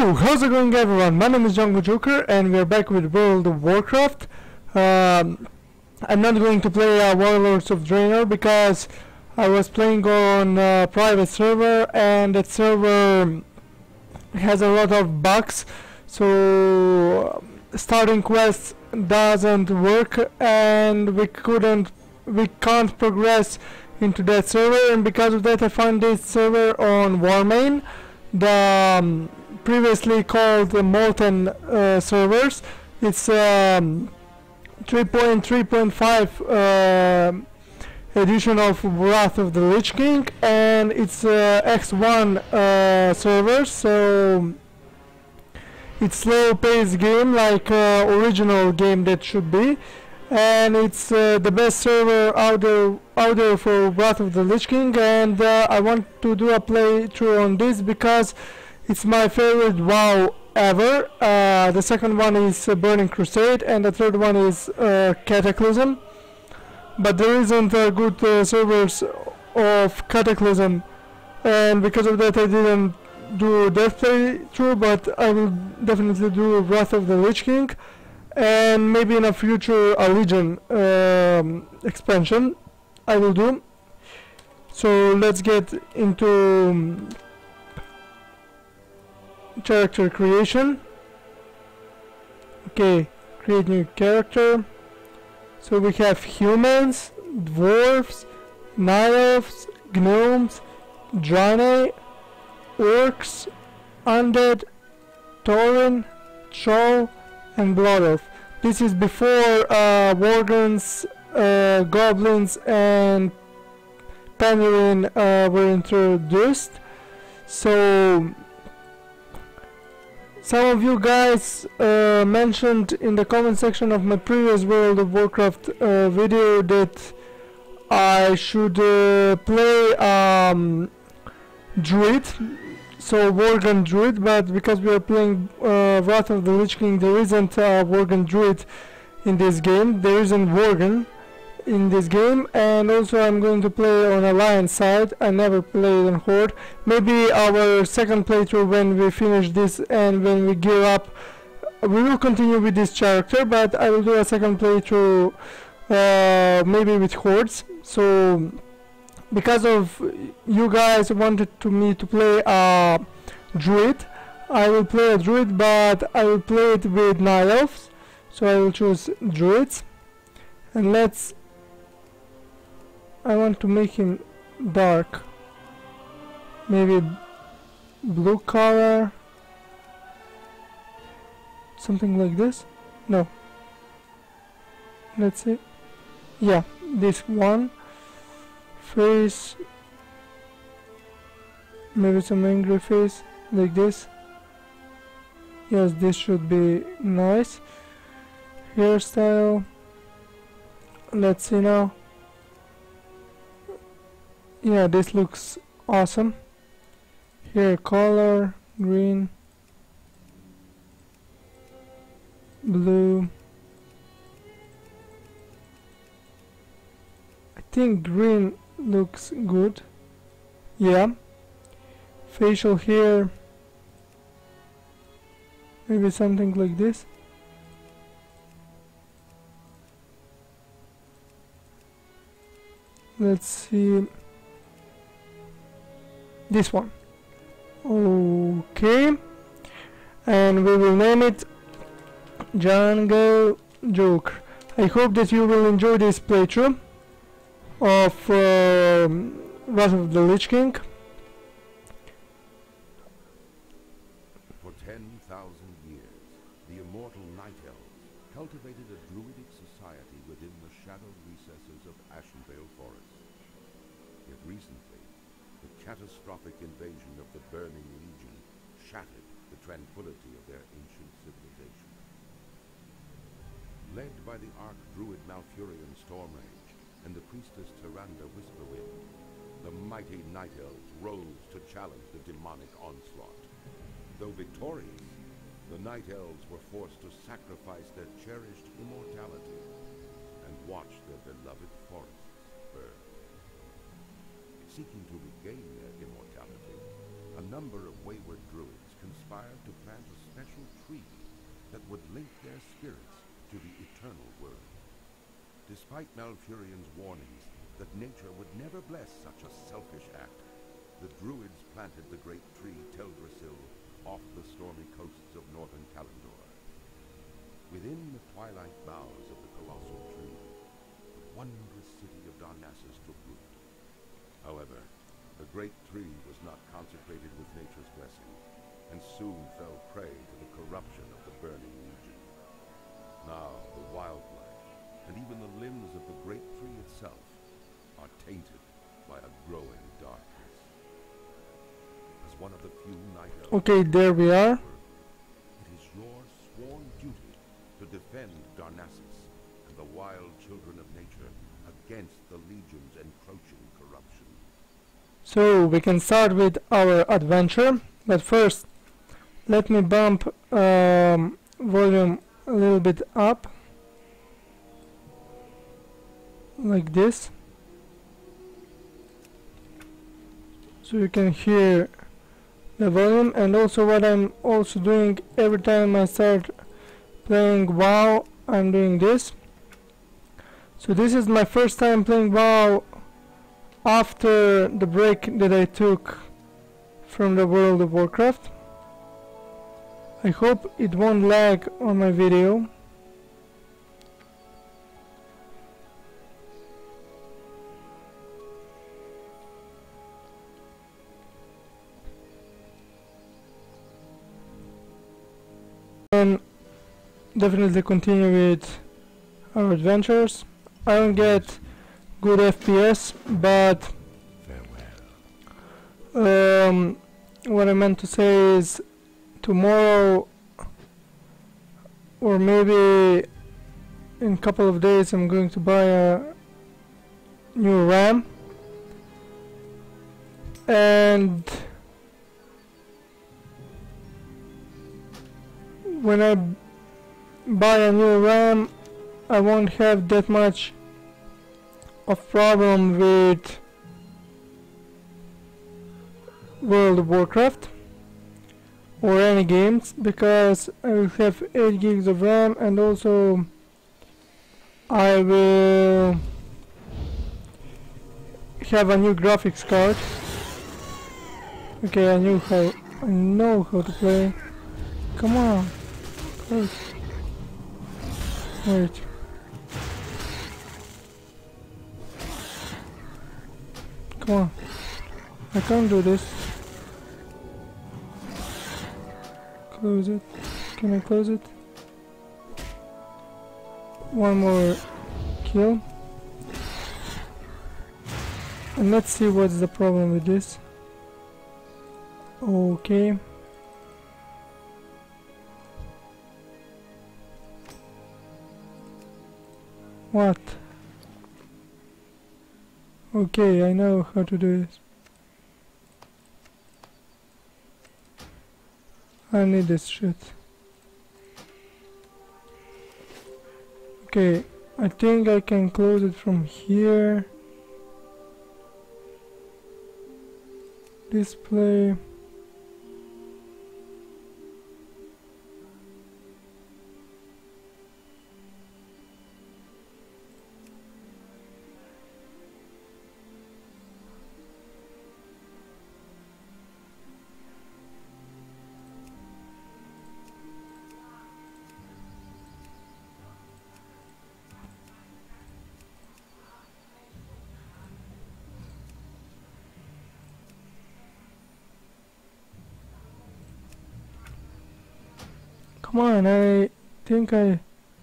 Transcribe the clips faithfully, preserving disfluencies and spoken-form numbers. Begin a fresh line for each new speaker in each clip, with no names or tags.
Yo, how's it going everyone? My name is JangoJoker and we're back with World of Warcraft. Um, I'm not going to play uh, Warlords of Draenor because I was playing on a private server and that server has a lot of bugs, so starting quests doesn't work and we couldn't, we can't progress into that server, and because of that I found this server on Warmain, the um, previously called the Molten uh, servers. It's um, three point three point five uh, edition of Wrath of the Lich King, and it's uh, X one uh, server, so it's slow-paced game like uh, original game that should be, and it's uh, the best server out there, out there for Wrath of the Lich King, and uh, I want to do a playthrough on this because it's my favorite WoW ever. Uh, the second one is uh, Burning Crusade, and the third one is uh, Cataclysm. But there isn't uh, good uh, servers of Cataclysm, and because of that I didn't do that playthrough, but I will definitely do Wrath of the Lich King, and maybe in a future a Legion um, expansion I will do. So let's get into um, character creation. Okay, create new character. So we have humans, dwarves, night elves, gnomes, draenei, orcs, undead, tauren, troll, and blood elf. This is before uh, worgens, uh, goblins, and Pandaren uh, were introduced. So some of you guys uh, mentioned in the comment section of my previous World of Warcraft uh, video that I should uh, play um, Druid, so Worgen Druid, but because we are playing uh, Wrath of the Lich King, there isn't a Worgen Druid in this game, there isn't Worgen in this game, and also I'm going to play on Alliance side. I never played on Horde. Maybe our second playthrough, when we finish this and when we gear up, we will continue with this character, but I will do a second playthrough uh, maybe with Hordes. So because of you guys wanted to me to play a Druid, I will play a Druid, but I will play it with Night Elves, so I will choose Druids. And let's I want to make him dark, maybe blue color, something like this. No, let's see, yeah, this one. Face, maybe some angry face like this. Yes, this should be nice. Hairstyle, let's see now. Yeah, this looks awesome. Hair color, green, blue. I think green looks good. Yeah. Facial hair, maybe something like this. Let's see. This one. Okay, and we will name it JangoJoker. I hope that you will enjoy this playthrough of um, Wrath of the Lich King.
For ten thousand years, the immortal Night Elves cultivated a druidic society within the shadowed recesses of Ashenvale Forest. Yet recently, the catastrophic invasion of the Burning Legion shattered the tranquility of their ancient civilization. Led by the Archdruid Malfurion Stormrage and the priestess Tyrande Whisperwind, the mighty Night Elves rose to challenge the demonic onslaught. Though victorious, the Night Elves were forced to sacrifice their cherished immortality and watch their beloved forests burn. Seeking to regain their immortality, a number of wayward druids conspired to plant a special tree that would link their spirits to the eternal world. Despite Malfurion's warnings that nature would never bless such a selfish act, the Druids planted the great tree Teldrassil off the stormy coasts of northern Kalimdor. Within the twilight boughs of the colossal tree, the wondrous city of Darnassus took root. However, the great tree was not consecrated with nature's blessing, and soon fell prey to the corruption of the burning legion. Now the wildlife, and even the limbs of the great tree itself, are tainted by a growing darkness. As one of the few night elves,
Okay, there we are.
it is your sworn duty to defend Darnassus and the wild children of nature against the legion's encroaching corruption.
So we can start with our adventure, but first let me bump um, volume a little bit up, like this, so you can hear the volume. And also what I'm also doing every time I start playing WoW, I'm doing this. So this is my first time playing WoW after the break that I took from the World of Warcraft. I hope it won't lag on my video. And definitely continue with our adventures. I don't get good F P S, but um, what I meant to say is tomorrow, or maybe in a couple of days, I'm going to buy a new RAM, and when I buy a new RAM, I won't have that much of problem with World of Warcraft or any games, because I will have eight gigs of RAM, and also I will have a new graphics card. Okay, I knew how I know how to play. Come on, close. Wait. Come on. I can't do this. Close it. Can I close it? One more kill. And let's see what's the problem with this. Okay. What? Okay, I know how to do this. I need this shit. Okay, I think I can close it from here. Display. Come on, I think I...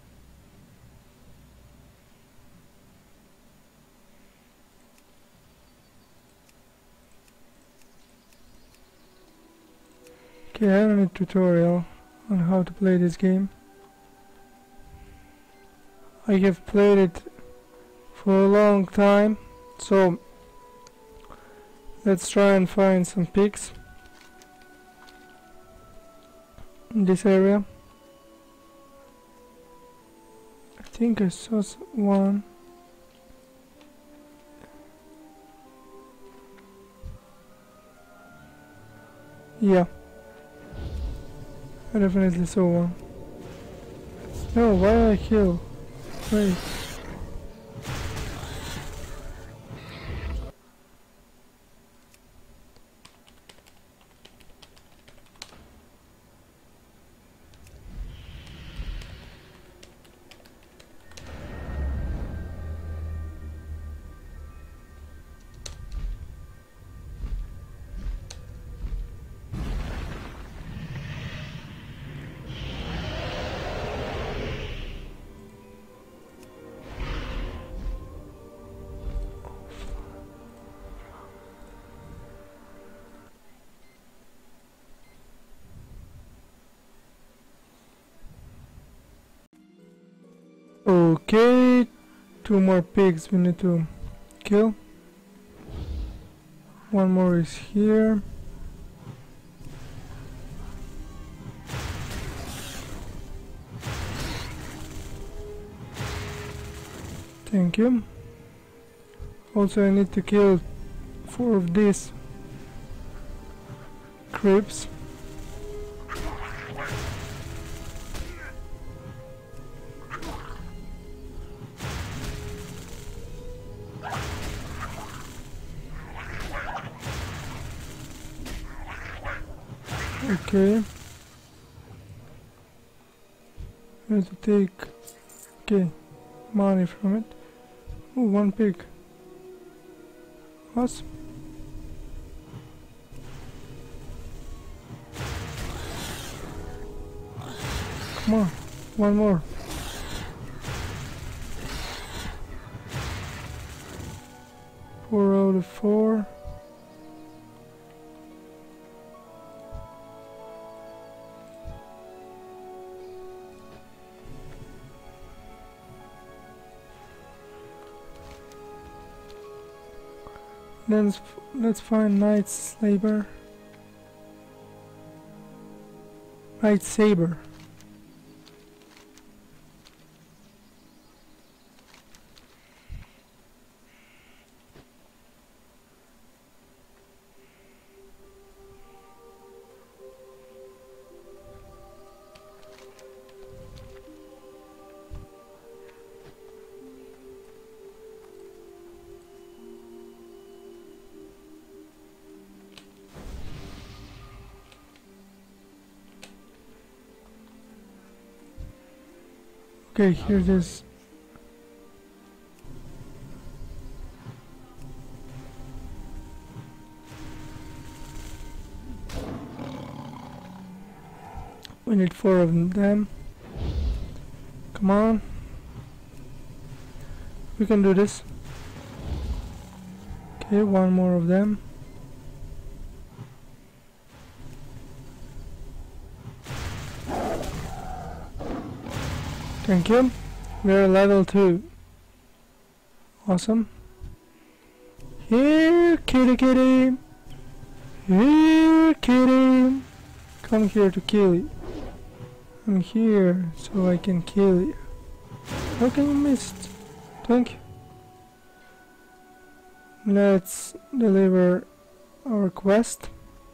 Okay, I don't need a tutorial on how to play this game. I have played it for a long time, so let's try and find some pigs in this area. I think I saw one. Yeah. I definitely saw one. No, why did I kill? Wait. Okay, two more pigs we need to kill. One more is here. Thank you. Also, I need to kill four of these creeps. Okay. I have to take okay money from it. Oh, one pig. Awesome. Come on, one more. Four out of four. Let's let's find Night Saber. Night Saber. Okay, here it is. We need four of them. Come on. We can do this. Okay, one more of them. Thank you. We're level two. Awesome. Here, kitty kitty. Here, kitty. Come here to kill you. I'm here so I can kill you. How can you miss? Thank you. Let's deliver our quest.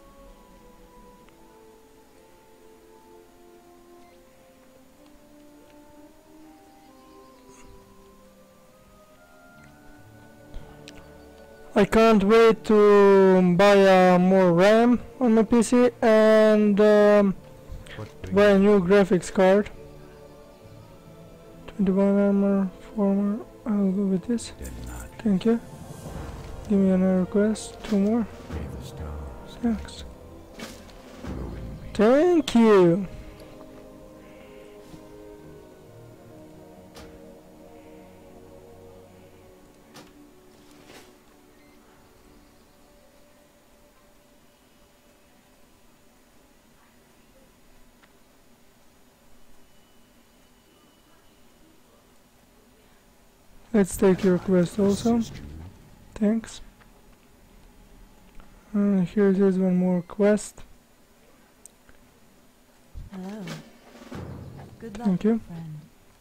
I can't wait to buy uh, more RAM on my P C and um, buy a new graphics card. twenty-one armor, four more. I'll go with this. Thank you. Give me another quest. Two more. Thanks. Thank you. Let's take your quest also. Thanks. Uh, here it is, one more quest.
Hello. Good luck,
Thank you.
friend.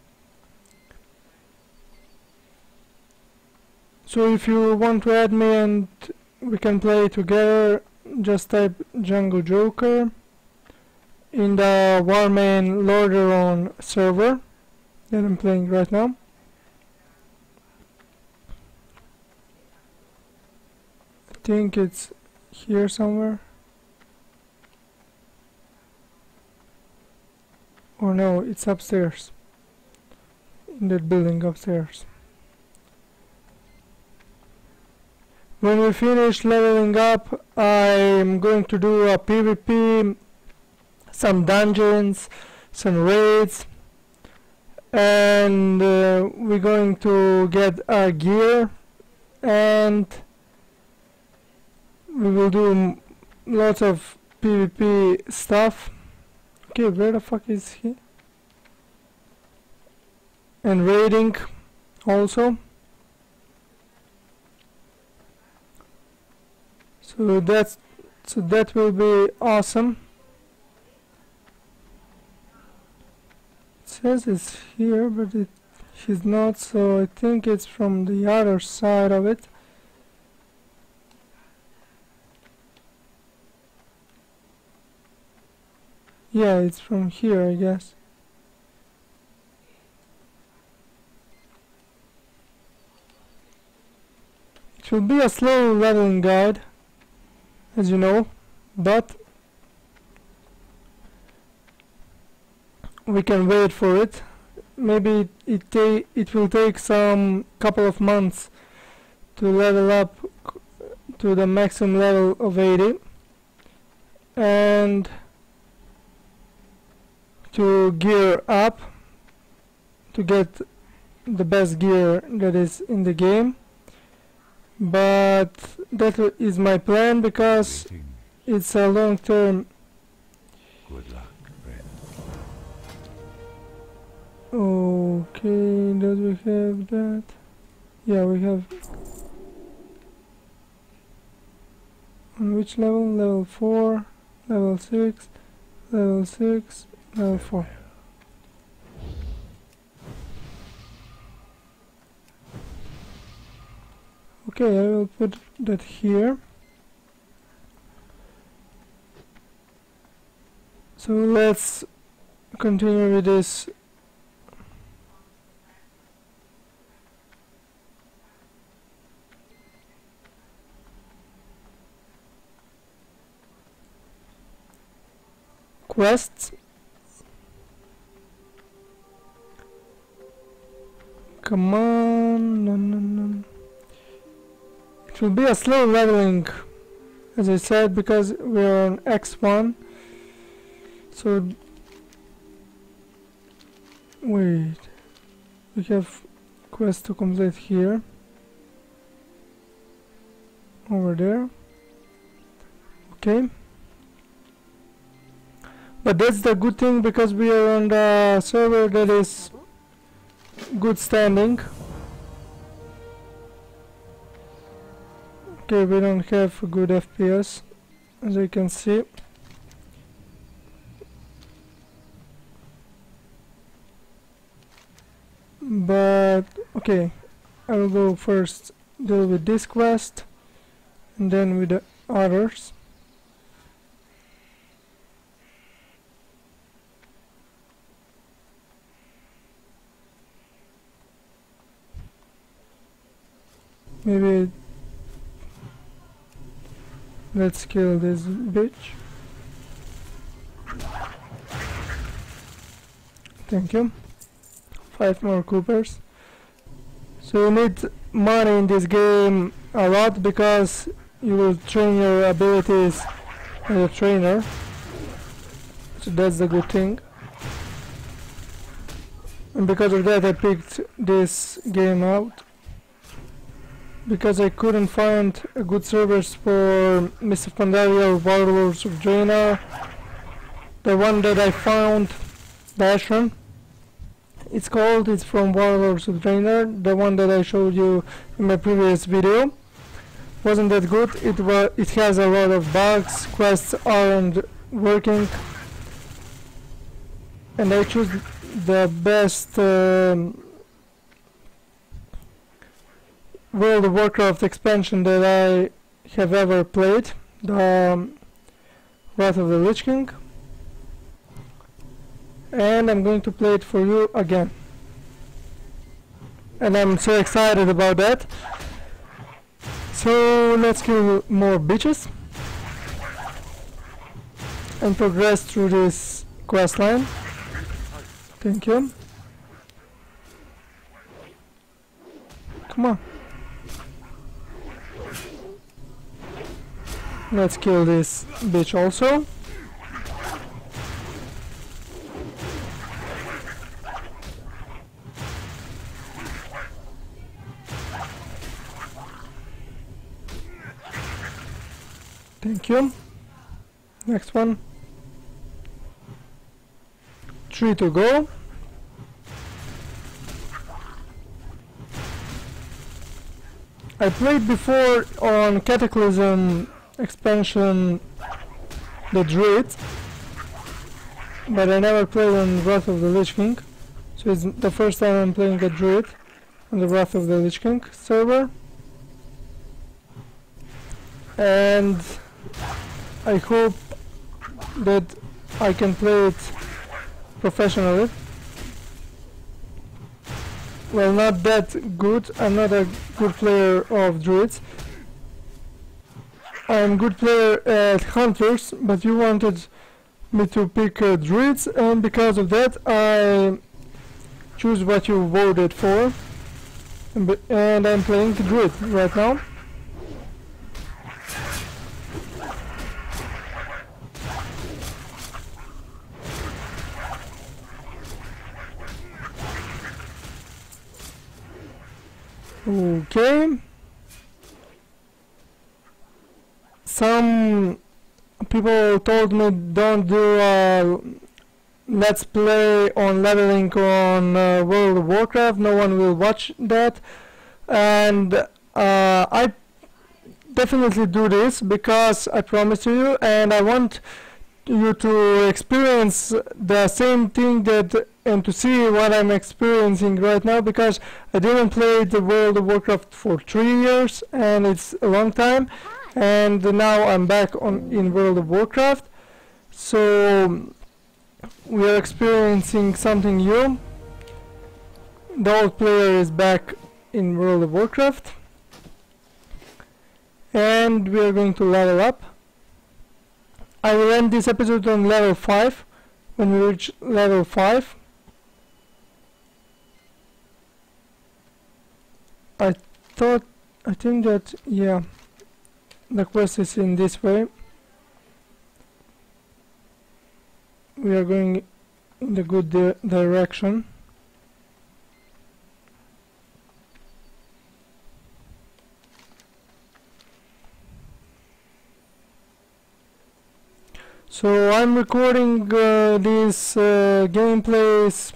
So if you want to add me and we can play together, just type JangoJoker in the Warmain Lordaeron server that I'm playing right now. I think it's here somewhere. Or no, it's upstairs. In that building upstairs. When we finish leveling up, I'm going to do a PvP, some dungeons, some raids, and uh, we're going to get our gear, and we will do m lots of PvP stuff. Okay, where the fuck is he? And raiding also. So that's so that will be awesome. It says it's here, but it she's not, so I think it's from the other side of it. Yeah, it's from here, I guess. It will be a slow leveling guide, as you know, but we can wait for it. Maybe it ta it will take some couple of months to level up to the maximum level of eighty, and to gear up to get the best gear that is in the game. But that is my plan, because it's a long term.
Good luck, friend.
Okay, does we have that? Yeah, we have. On which level? Level four, level six, level six, level four. Okay, I will put that here. So let's continue with this. Quests. Come on, no, no, no. It will be a slow leveling, as I said, because we're on X one. So wait, we have quest to complete here, over there. Okay, but that's the good thing, because we are on the server that is good standing. Okay, we don't have a good F P S, as you can see. But okay, I will go first deal with this quest and then with the others. Maybe let's kill this bitch. Thank you. Five more Coopers. So you need money in this game a lot, because you will train your abilities as a trainer. So that's the good thing. And because of that I picked this game out, because I couldn't find a good servers for Mists of Pandaria or Warlords of Draenor. The one that I found, the Ashram, it's called, it's from Warlords of Draenor. The one that I showed you in my previous video wasn't that good. It was, it has a lot of bugs, quests aren't working, and I choose the best um, World of Warcraft expansion that I have ever played, the um, Wrath of the Lich King. and I'm going to play it for you again. And I'm so excited about that. So let's kill more bitches and progress through this quest line. Thank you. Come on. Let's kill this bitch also. Thank you. Next one. Three to go. I played before on Cataclysm expansion the Druid, but I never played on Wrath of the Lich King, so it's the first time I'm playing a Druid on the Wrath of the Lich King server, and I hope that I can play it professionally. Well, not that good. I'm not a good player of druids. I'm a good player at hunters, but you wanted me to pick uh, druids, and because of that I choose what you voted for, and, and I'm playing druid right now. Okay. Some people told me don't do a let's play on leveling on uh, World of Warcraft, no one will watch that, and uh, I definitely do this because I promise you, and I want you to experience the same thing that and to see what I'm experiencing right now, because I didn't play the World of Warcraft for three years and it's a long time, and now I'm back on in World of Warcraft, so we are experiencing something new. The old player is back in World of Warcraft, and we are going to level up. I will end this episode on level five when we reach level five. I thought, I think that, yeah, the quest is in this way. We are going in the good di direction. So I'm recording uh, these uh, gameplays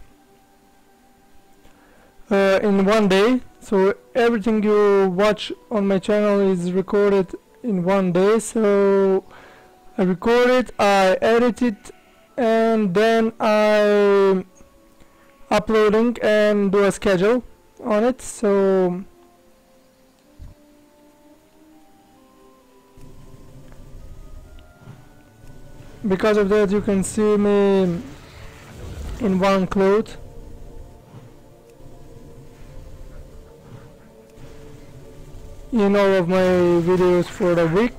uh, in one day. So everything you watch on my channel is recorded in one day. So I record it, I edit it, and then I uploading and do a schedule on it. So because of that you can see me in one cloth. In all of my videos for the week.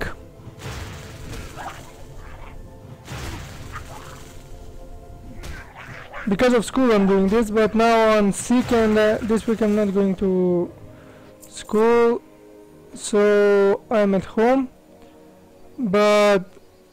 Because of school I'm doing this, but now I'm sick and uh, this week I'm not going to school, so I'm at home. But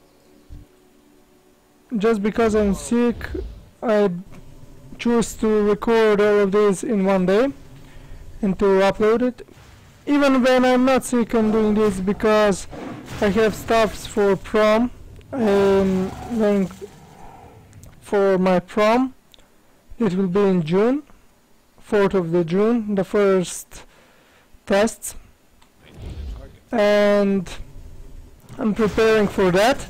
just because I'm sick, I choose to record all of this in one day and to upload it. Even when I'm not sick, I'm doing this because I have stuffs for prom. I'm going for my prom. It will be in June, fourth of the June, the first tests, and I'm preparing for that.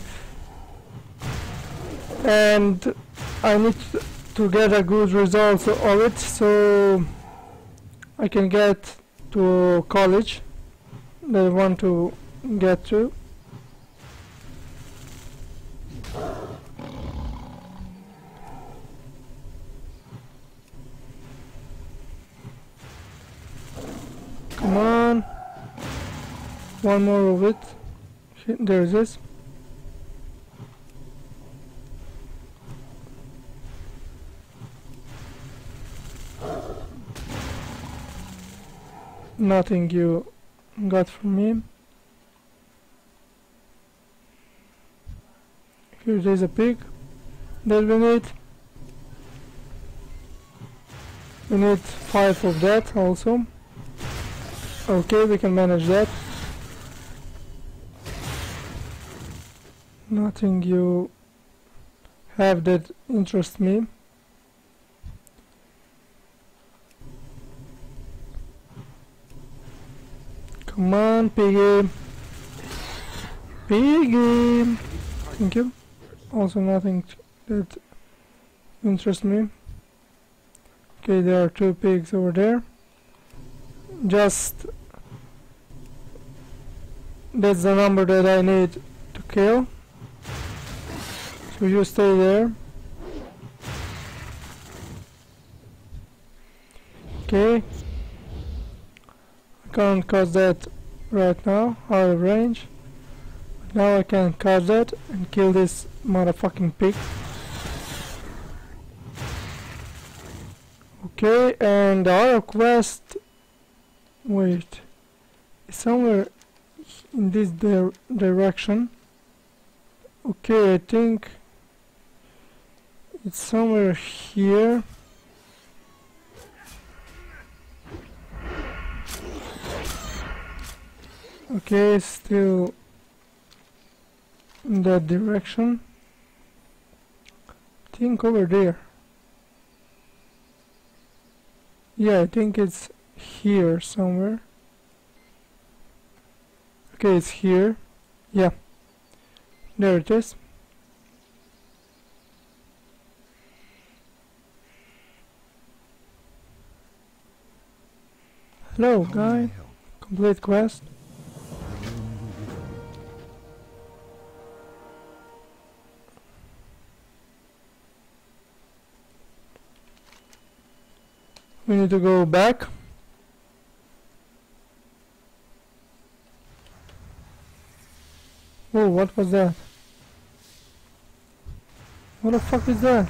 And I need to get a good result of it, so I can get to college that I want to get to. one more of it. Here, there it is. Nothing you got from me. Here there's a pig that we need. We need five of that also. Okay, we can manage that. Nothing you have that interests me. Come on, piggy. Piggy. Thank you. Also nothing that interests me. Okay, there are two pigs over there. Just that's the number that I need to kill. So you stay there. Okay. I can't catch that right now, out of range. But now I can catch that and kill this motherfucking pig. Okay, and the other quest, wait, is somewhere in this dir direction. Okay, I think it's somewhere here. Okay, still in that direction. I think over there. Yeah, I think it's here somewhere. Okay, it's here. Yeah. There it is. Hello, guy. Complete quest. We need to go back. Oh, what was that? What the fuck is that?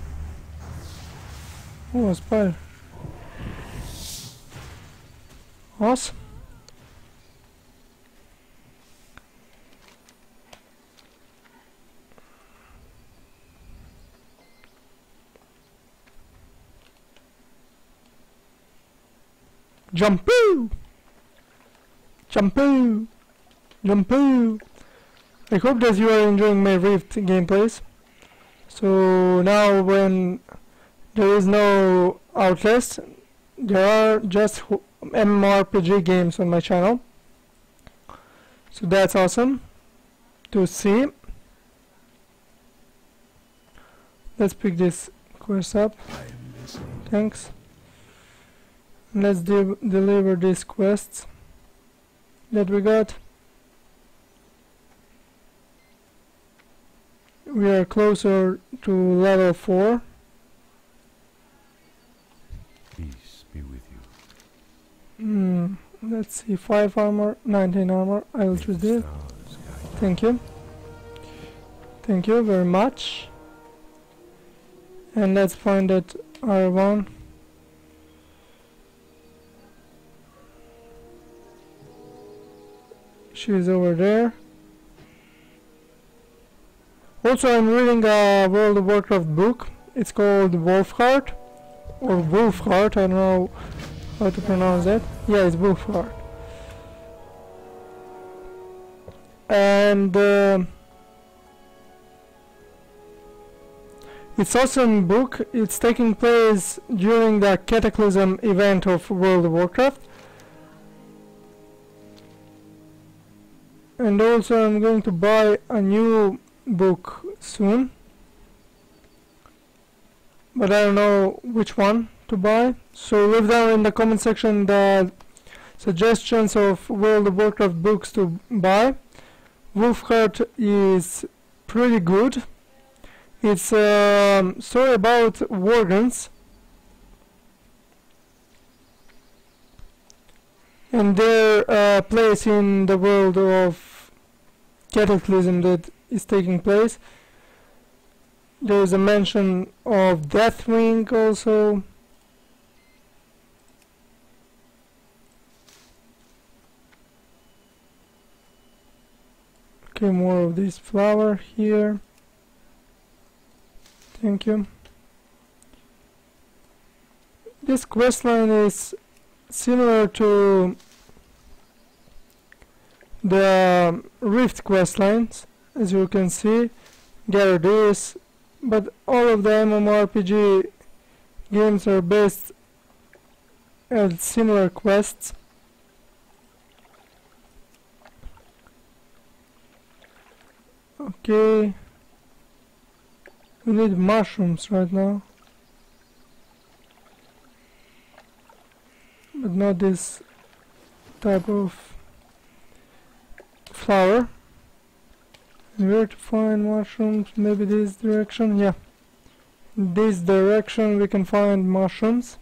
Oh, a spider. Awesome. Jumpoo! Jumpoo! Jumpoo! I hope that you are enjoying my Rift gameplays. So now when there is no Outlast, there are just MMORPG games on my channel. So that's awesome to see. Let's pick this quest up. Thanks. Let's de deliver these quests that we got. We are closer to level four.
Peace be with you.
Hmm. Let's see. Five armor, nineteen armor. I will choose this. Thank you. Thank you very much. And let's find that R one. She's over there. Also, I'm reading a World of Warcraft book. It's called Wolfheart or Wolfheart. I don't know how to pronounce that. Yeah, it's Wolfheart. And uh, it's awesome book. It's taking place during the Cataclysm event of World of Warcraft. And also I'm going to buy a new book soon, but I don't know which one to buy. So leave down in the comment section the suggestions of World of Warcraft books to buy. Wolfheart is pretty good. It's a um, story about Worgens, and their uh, place in the world of Cataclysm that is taking place. There is a mention of Deathwing also. Okay, more of this flower here. Thank you. This questline is similar to the Rift questlines, as you can see. Gather this, but all of the MMORPG games are based on similar quests. Okay, we need mushrooms right now, but not this type of flower. And where to find mushrooms? Maybe this direction? Yeah, in this direction we can find mushrooms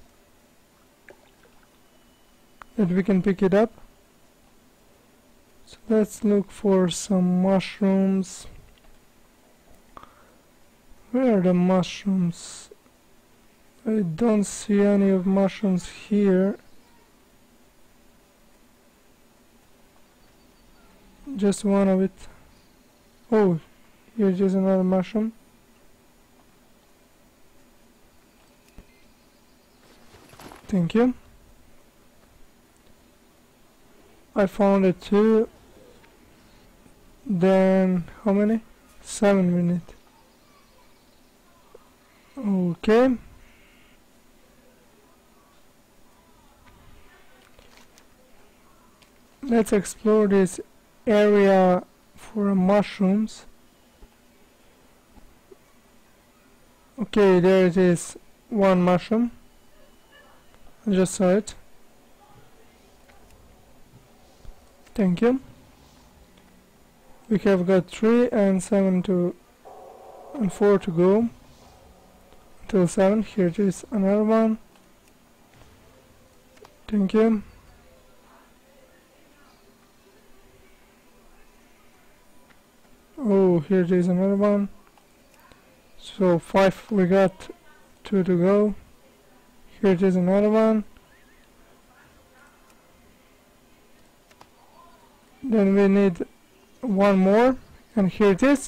that we can pick it up. So let's look for some mushrooms. Where are the mushrooms? I don't see any of mushrooms here. Just one of it. Oh, here's just another mushroom. Thank you. I found it too. Then how many? Seven we need. Okay. Let's explore this area for mushrooms. Okay, there it is. One mushroom. I just saw it. Thank you. We have got three and seven to and four to go until seven. Here it is, another one. Thank you. Oh, here it is, another one. So five we got, two to go. Here it is, another one. Then we need one more, and here it is.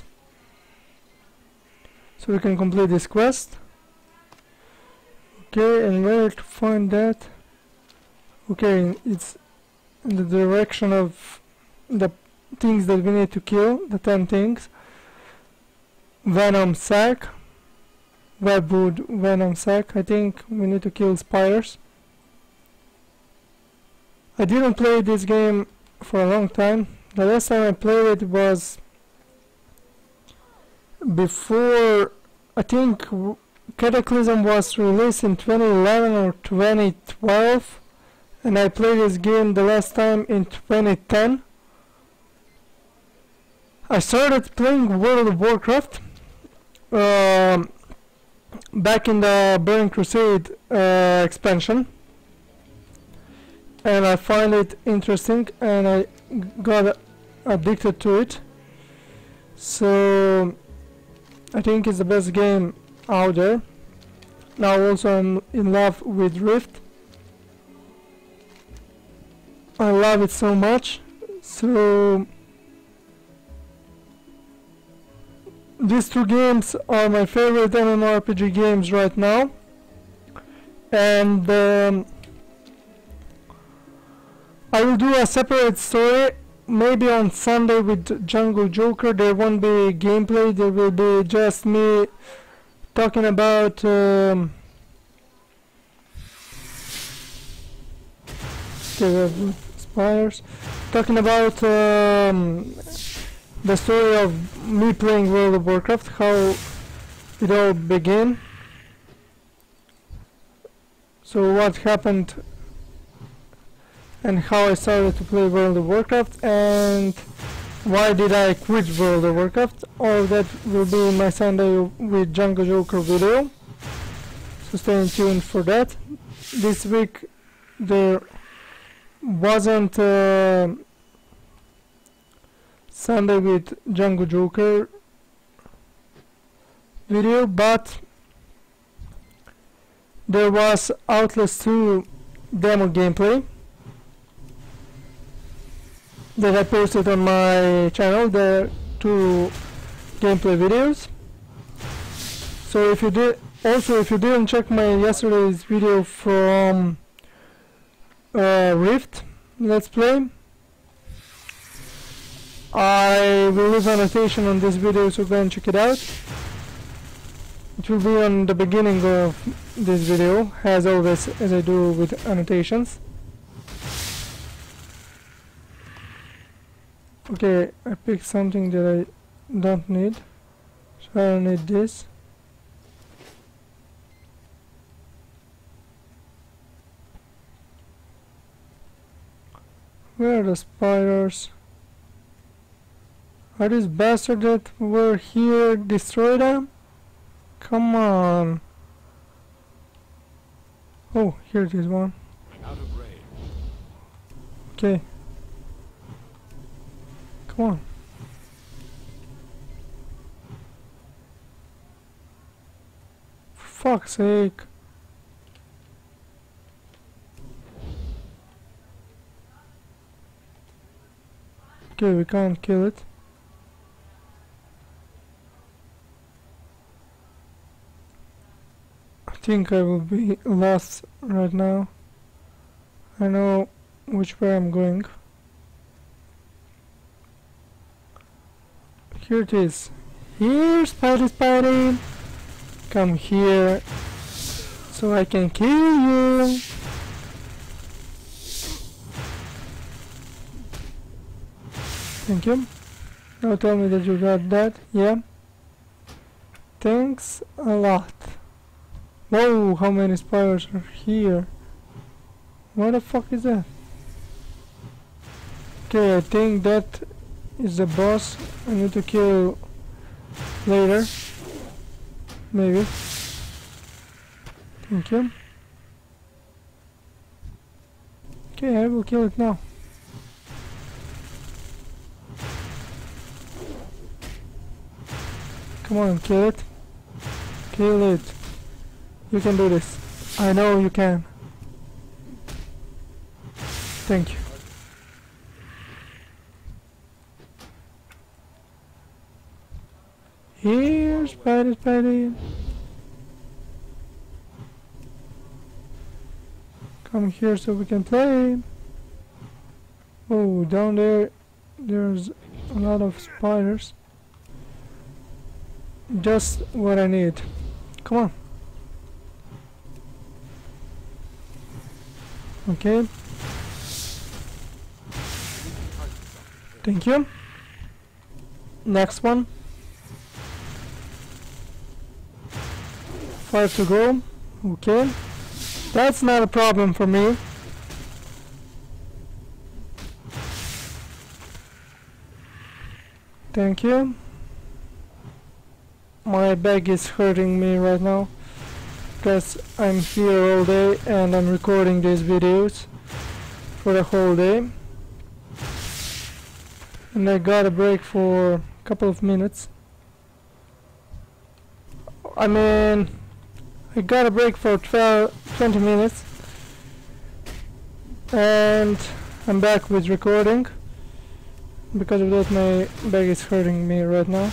So we can complete this quest. Okay, and where to find that? Okay, it's in the direction of the things that we need to kill, the ten things. Venom sac, webwood venom sac. I think we need to kill spiders. I didn't play this game for a long time. The last time I played it was before, I think Cataclysm was released in twenty eleven or twenty twelve, and I played this game the last time in twenty ten. I started playing World of Warcraft uh, back in the Burning Crusade uh, expansion, and I find it interesting and I got addicted to it. So I think it's the best game out there. Now also I'm in love with Rift. I love it so much. So these two games are my favorite MMORPG games right now. And um, I will do a separate story maybe on Sunday with JangoJoker. There won't be gameplay, there will be just me talking about um, spiders, talking about um, the story of me playing World of Warcraft, how it all began. So what happened and how I started to play World of Warcraft, and why did I quit World of Warcraft. All of that will be in my Sunday with JangoJoker video, so stay tuned for that. This week there wasn't uh, Sunday with JangoJoker video, but there was Outlast two demo gameplay that I posted on my channel. There are two gameplay videos. So if you did, also if you didn't check my yesterday's video from uh, Rift Let's Play, I will leave annotation on this video, so go and check it out. It will be on the beginning of this video, as always, as I do with annotations. Okay, I picked something that I don't need, so I don't need this. Where are the spiders? Are these bastards that were here destroy them? Come on. Oh, here it is one.
Out of range.
Okay. Come on. For fuck's sake. Okay, we can't kill it. I think I will be lost right now. I know which way I'm going. Here it is. Here, Spidey Spidey! Come here so I can kill you! Thank you. Now tell me that you got that. Yeah. Thanks a lot. Whoa, how many spiders are here? What the fuck is that? Okay, I think that is the boss I need to kill later. Maybe. Thank you. Okay, I will kill it now. Come on, kill it. Kill it. You can do this. I know you can. Thank you. Here, Spidey, Spidey. Come here so we can play. Oh, down there, there's a lot of spiders. Just what I need. Come on. Okay. Thank you. Next one. Five to go. Okay. That's not a problem for me. Thank you. My back is hurting me right now because I'm here all day and I'm recording these videos for the whole day, and I got a break for a couple of minutes. I mean, I got a break for twelve, twenty minutes and I'm back with recording. Because of that, my back is hurting me right now.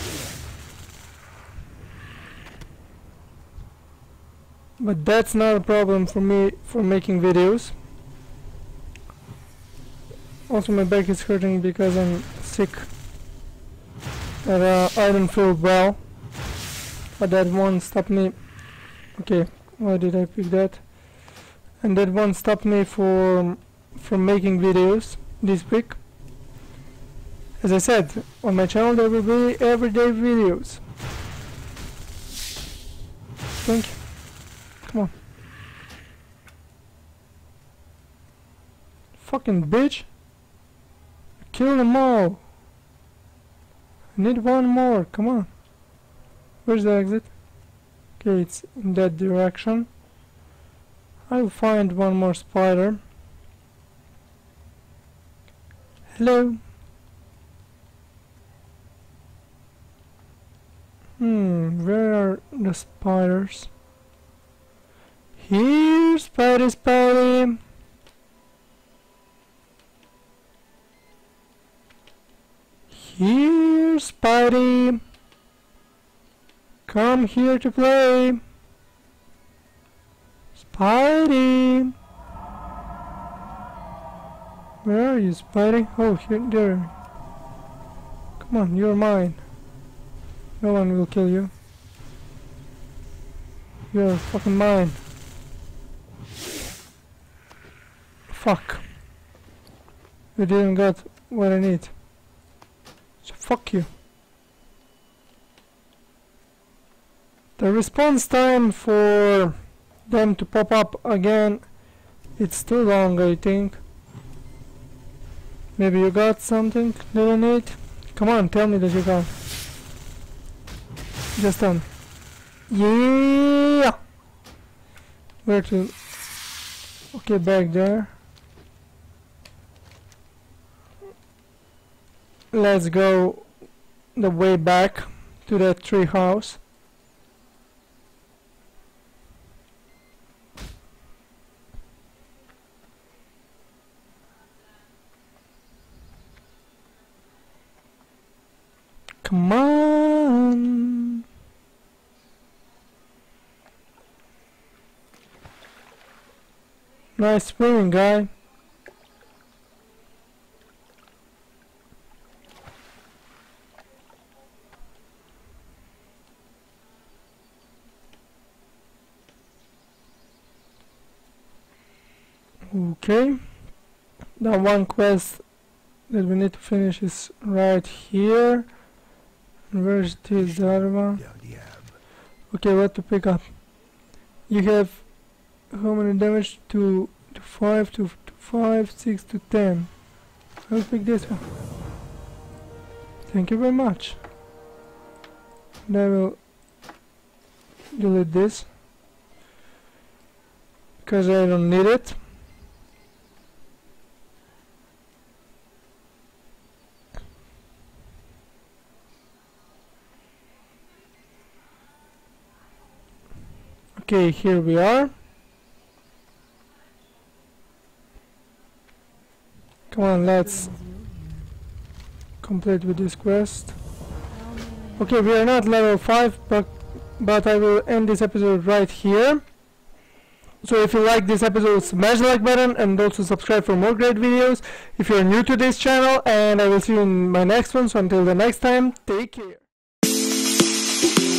But that's not a problem for me for making videos. Also, my back is hurting because I'm sick and uh, I don't feel well. But that won't stop me. Okay, why did I pick that? And that won't stop me for, from making videos this week. As I said, on my channel there will be everyday videos. Thank you. Come on. Fucking bitch. Kill them all. I need one more. Come on. Where's the exit? Okay, it's in that direction. I'll find one more spider. Hello. Hmm, where are the spiders? Here, Spidey, Spidey. Here, Spidey. Come here to play. Spidey. Where are you, Spidey? Oh, here, there. Come on, you're mine. No one will kill you. You're fucking mine. Fuck. You didn't get what I need. So fuck you. The response time for them to pop up again, it's too long, I think. Maybe you got something that I need? Come on, tell me that you got. Just tell me. Yeah! Where to? Okay, back there. Let's go the way back to that tree house. Come on. Nice swimming, guy. Okay. The one quest that we need to finish is right here. And where's this the other one? Okay, what to pick up? You have how many damage? to to five to, to five, six to ten. I'll pick this one. Thank you very much. And I will delete this because I don't need it. Okay, here we are. Come on, let's complete with this quest. Okay, we are not level five, but but I will end this episode right here. So if you like this episode, smash the like button and also subscribe for more great videos if you're new to this channel, and I will see you in my next one. So until the next time, take care.